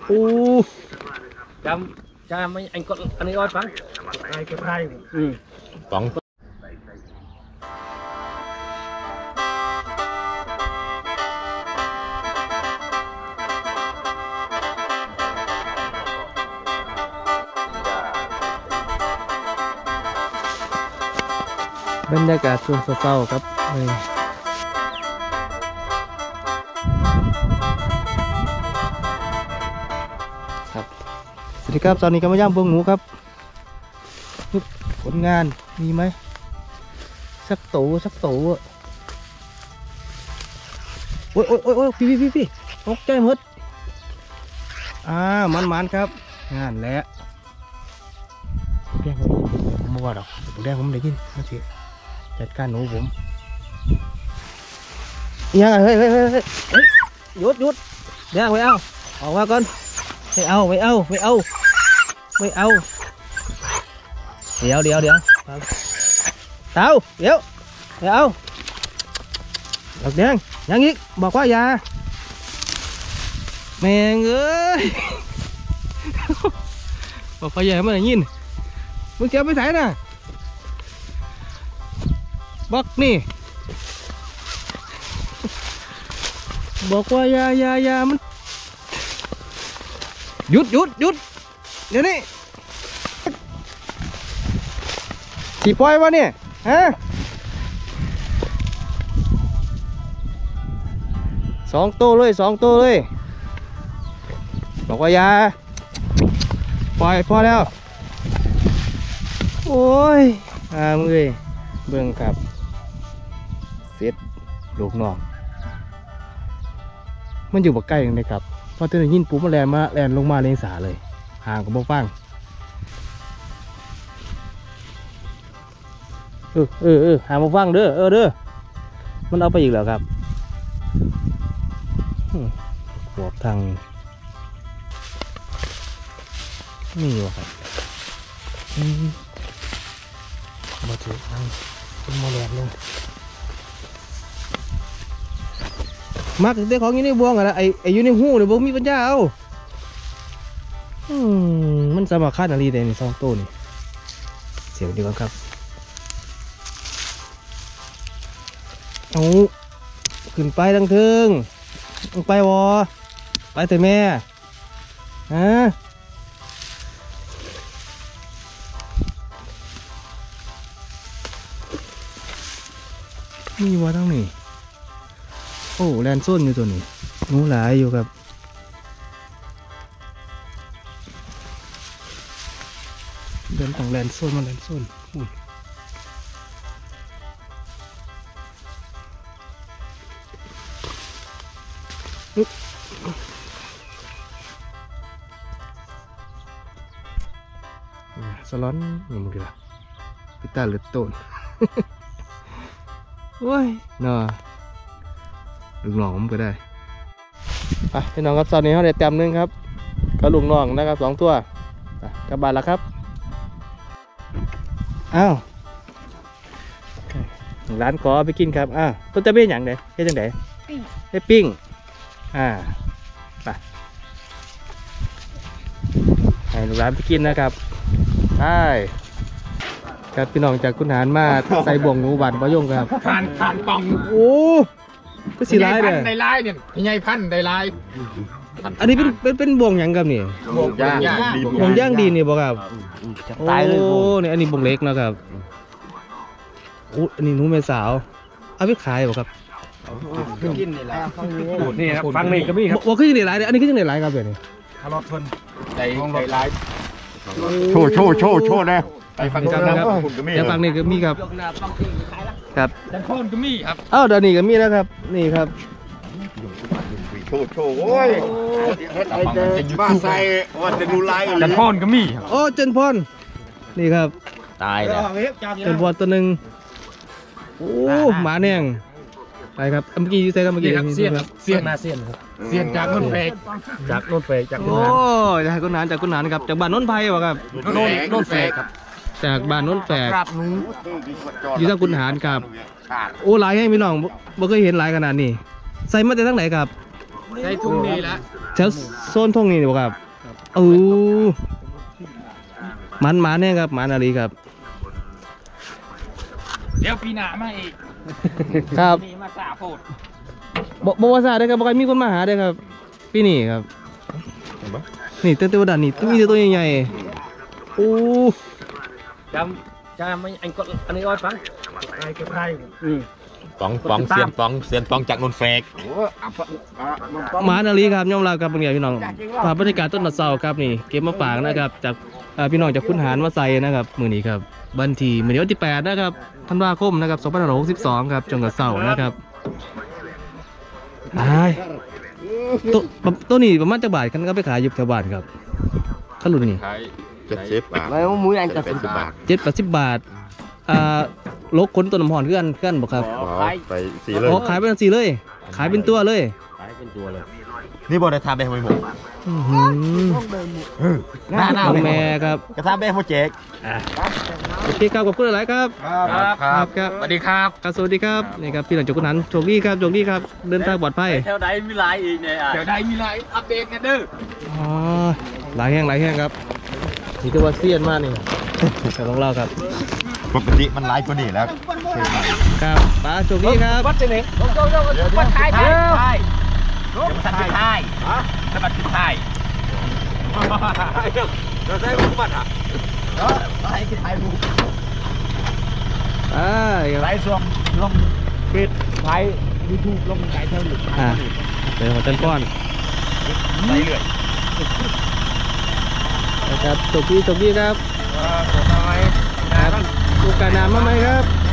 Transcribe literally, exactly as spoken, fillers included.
โอ้จำจำไม่anh có anh ấy oi phẳng ai cái hai ừ phẳngบรรยากาศช่วงเศร้าๆครับนี่ครับสวัสดีครับตอนนี้ก็มาย่างเบิ้งหมูครับผลงานมีไหมสักโตสักโตอ่ะโอ้ยโอ้ยโอ้ยโอ้ยพี่พี่พี่พี่ตกใจหมดอ่ามันมันครับงานแล้วแดงผมผมไม่ว่าหรอกแดงผมได้ยินมาสิจัดการหนูผมยังไงเฮ้ยเฮ้ยเฮ้ยเฮ้ยหยุดหยุดเดี๋ยวไปเอาออกมาก่อนไม่เอาไม่เอาไม่เอาไม่เอาเดี๋ยวเดี๋ยวเดี๋ยวเต้าเดี๋ยวไม่เอาดอกแดงยังอีกบอกว่าอย่าแมงเอ้ยบอกว่าอย่าไม่ได้ยินมึงเก็บไปไหนน่ะบอกนี่บอกว่าอย่าอย่าอย่ามันหยุดหยุดหยุดเดี๋ยวนี้สีปล่อยวะเนี่ยฮะสองตัวเลยสองตัวเลยบอกว่าอย่าปล่อยพอแล้วโอ้ยอ่ามึงเลยเบิ่งครับเสร็จลูกน้องมันอยู่บักใกล้กันเลยครับพอเธอยินปุ๊บมันแลนมาแลนลงมาเลงสาเลยห่างกับบ่ฟังเออเออเออห่างบ่ฟังเด้อเออเด้อมันเอาไปอีกแล้วครับขวบทางนี่วะครับมาถึงทางเป็นโมเลนเลยมักเด็กของอยู่ในบ่วงอะนะไอไออยู่ในหูเนี่ยบ่มีปัญญาเอาอืมมันสมัครค่านาฬิกาในสองตัวนี่เสียงดีกว่าครับเอาขึ้นไปดังเทิงลงไปวอไปเถอะแม่ฮะมีวะทั้งนี้โอ้แลนส้นอยู่ตัวนี้หนูหลายอยู่ครับเดินต่างแลนส้นมาแลนส้นสล็อตอย่างมึงดีละพิตาหรือต้นโอ้ยน่าลุงน้องผมก็ได้ไปพี่น้องครับตอนนี้เขาได้เต็มนึงครับก็ลุงน้องนะครับสองตัวกลับบ้านแล้วครับอ้าวร้านขอไปกินครับอ้าวต้นจะเป็นอย่างไรเฮ็ดจังไดให้ปิ้งอ่าไปให้ร้านไปกินนะครับใช่ครับพี่น้องจากคุณหารมาใส่บ่วงหนูบันประยงครับผ่านผ่านป่องโอ้ก็สีลายเลยในลายเนี่ยใหญ่พันในลายอันนี้เป็นเป็นเป็นบ่วงยังครับนี่บ่วงย่างบ่วงย่างดีนี่บ่ครับตายเลยโอ้เนี่ยอันนี้บ่วงเล็กนะครับโอ้อันนี้หนูแม่สาวเอาไปขายบ่ครับกินนี่แหละนี่ครับฟังนี่ก็มีครับว่าขึ้นในลายอันนี้ขึ้นในลายครับเดี๋ยวนี้คาร์ลทนในในลายโชว์โชว์โชว์โชว์แล้วไปฟังกันนะครับเดี๋ยวฟังนี่ก็มีครับครับดันโคนก็มีครับอ้าวเดี๋ยวนี้ก็มีแล้วครับนี่ครับโชว์โชว์โอ้ยบ้าใส่ว่าจะดูลายดันโคนก็มีโอ้เจนพรนี่ครับตายแล้วเจนพรตัวหนึ่งโอ้หมาแน่งไปครับเมื่อกี้ยูเซ่ครับเมื่อกี้เซียนเซียนมาเซียนครับเซียนจากนุ่นเฟกจากนุ่นเฟกจากนุ่นโอ้จากกุนหานจากกุนหานครับจากบ้านนุ่นไผ่ป่ะครับนุ่นนุ่นเฟกครับจากบ้านนุ่นแฝกอยู่ทางกุนหารครับโอ้หลายให้พี่น้องบ่เคยเห็นหลายขนาดนี้ใส่มาแต่ทั้งไหนครับใส่ทุ่งนี้ละถวโซนทงนี่บ่ครับเออมันหมาเนี่ยครับหมานาลีครับเดี๋ยวปีหน้ามาอีกครับมีมาสาโพดบอกบอกว่าซาได้อครับบอกใครมีคนมาหาได้อครับพี่นี่ครับนี่เต้นเต้นดันนี่มีแต่ตัวใหญ่ๆโอ้จำจำไม่อันก็อันนี้อ้อยฟังไอ้ก็ไทยปองปองเซียนปองเซียนปองจากนนแฟกหมานาลีครับย่อมลาครับเป็นไงพี่น้องภาพบรรยากาศต้นมะเสาครับนี่เก็บมาฝากนะครับจากอ่าพี่น้องจากคุณหารมาใส่นะครับมือนี้ครับบันทีมือนี้วันที่แปดนะครับธันวาคมนะครับสองพันห้าร้อยหกสิบสองครับจนกับเสาร์นะครับไอ้ตัวตัวนี้ประมาณจะบาทกันก็ไปขายอยู่แถวบ้านครับขลุ่นนี่เจ็ดสิบบาทไม่มุ้ยอันจะเป็นสิบบาทเจ็ดแปดสิบบาทอ่าลกขนต้นน้ำหอนเพื่อนเพื่อนบอกครับไปสี่เลยอ๋อขายเป็นสีเลย ขายเป็นตัวเลยขายเป็นตัวเลยนี่บอได้ทาเบะไม่หมดอื้อหือหน้าหน้าน้องแม่ครับกระทาเบะโมเจ๊กโอเคครับขอบคุณหลายครับครับครับครับสวัสดีครับครับสวัสดีครับนี่ครับพี่หลังจากคุณนันโชคดีครับโชคดีครับเดินทางปลอดภัยแถวใดมีไลน์อีกเนี่ยแถวใดมีไลน์อัปเดตกันเด้ออ๋อหลายแห้งหลายแห้งครับนี่ก็ว่าเซียนมากนี่ แต่ของเราครับปกติมันไลฟ์กว่านี่แล้วครับป้าโชคดีครับวัดเจนิงโยโย่วัดไทยเดี๋ยวเดี๋ยวมันติดไทยฮะถ้ามันติดไทยเราใช้บุกบัตรอ่ะเออไทยคือไทยบุกอ่าครับไทยส่วนลงเฟซไทยยูทูบลงไทยเท่าหนึ่งอ่าเดี๋ยวขอเต้นก้อนไปเรื่อยนะครับโชคดีโชคดีครับขอหน่อยครับโอกาสหน้ามาไหมครับ